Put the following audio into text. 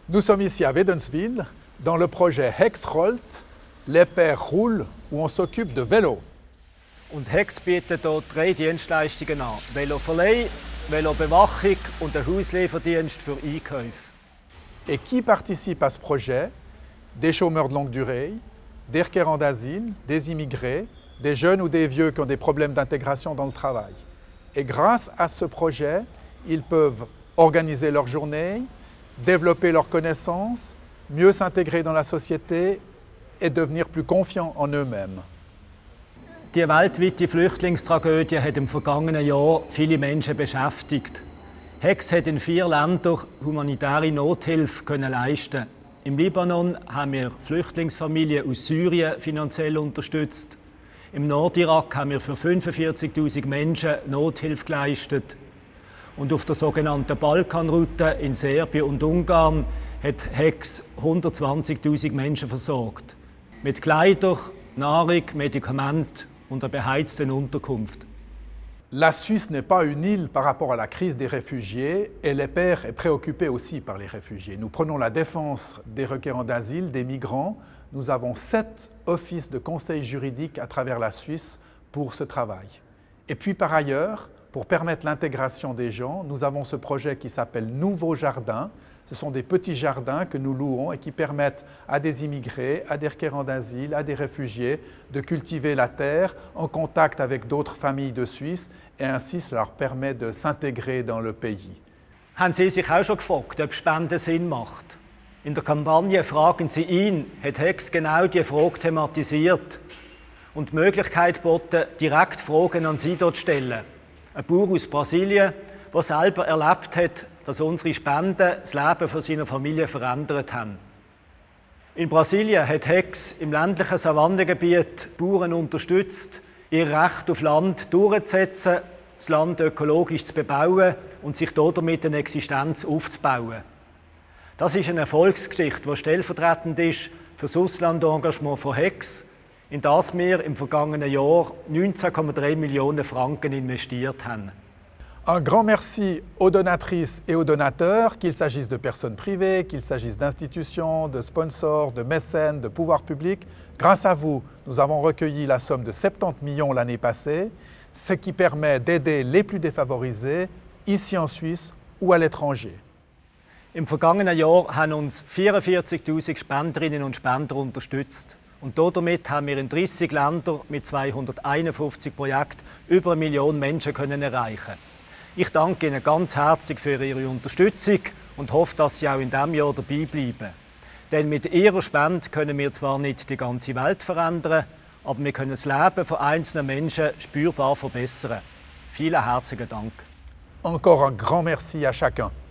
Nous sommes ici à Wädenswil, dans le projet Hex rollt, les pères roulent, où on s'occupe de vélos. Und Hex bietet hier 3 Dienstleistungen an: Veloverleih, Velobewachung und einen Hauslieferdienst für Einkäufe. Et qui participe à ce projet? Des chômeurs de longue durée, des requérants d'asile, des immigrés, des jeunes ou des vieux qui ont des problèmes d'intégration dans le travail. Et grâce à ce projet, ils peuvent organiser leur journée, développer leurs connaissances, mieux s'intégrer dans la société et devenir plus confiants en eux-mêmes. Die weltweite Flüchtlingstragödie hat im vergangenen Jahr viele Menschen beschäftigt. Hex hat in 4 Ländern humanitäre Nothilfe leisten. Im Libanon haben wir Flüchtlingsfamilien aus Syrien finanziell unterstützt. Im Nordirak haben wir für 45.000 Menschen Nothilfe geleistet. Und auf der sogenannten Balkanroute in Serbien und Ungarn hat Hex 120.000 Menschen versorgt. Mit Kleidern, Nahrung, Medikamenten und einer beheizten Unterkunft. La Suisse n'est pas une île par rapport à la crise des réfugiés et les pères est préoccupé aussi par les réfugiés. Nous prenons la défense des requérants d'asile, des migrants. Nous avons 7 offices de conseil juridique à travers la Suisse pour ce travail. Et puis par ailleurs, pour permettre l'intégration des gens, nous avons ce projet qui s'appelle Nouveaux Jardins. Ce sont des petits jardins que nous louons et qui permettent à des immigrés, à des requérants d'asile, à des réfugiés de cultiver la terre en contact avec d'autres familles de Suisse et ainsi cela leur permet de s'intégrer dans le pays. Haben Sie sich auch schon gefragt, ob Spenden Sinn macht? In der Kampagne «Fragen Sie ihn» hat Hex genau diese Frage thematisiert und die Möglichkeit geboten, direkt Fragen an Sie dort zu stellen. Ein Bauer aus Brasilien, der selber erlebt hat, dass unsere Spenden das Leben von seiner Familie verändert haben. In Brasilien hat Hex im ländlichen Savannengebiet Bauern unterstützt, ihr Recht auf Land durchzusetzen, das Land ökologisch zu bebauen und sich damit eine Existenz aufzubauen. Das ist eine Erfolgsgeschichte, die stellvertretend ist für das Auslandengagement von Hex, in das wir im vergangenen Jahr 19,3 Millionen Franken investiert haben. Un grand merci aux donatrices et aux donateurs, qu'il s'agisse de personnes privées, qu'il s'agisse d'institutions, de sponsors, de mécènes, de pouvoirs publics. Grâce à vous, nous avons recueilli la somme de 70 millions l'année passée, ce qui permet d'aider les plus défavorisés ici en Suisse ou à l'étranger. Im vergangenen Jahr haben uns 44.000 Spenderinnen und Spender unterstützt. Und damit haben wir in 30 Ländern mit 251 Projekten über 1 Million Menschen erreichen. Ich danke Ihnen ganz herzlich für Ihre Unterstützung und hoffe, dass Sie auch in diesem Jahr dabei bleiben. Denn mit Ihrer Spende können wir zwar nicht die ganze Welt verändern, aber wir können das Leben von einzelnen Menschen spürbar verbessern. Vielen herzlichen Dank. Encore un grand merci à chacun.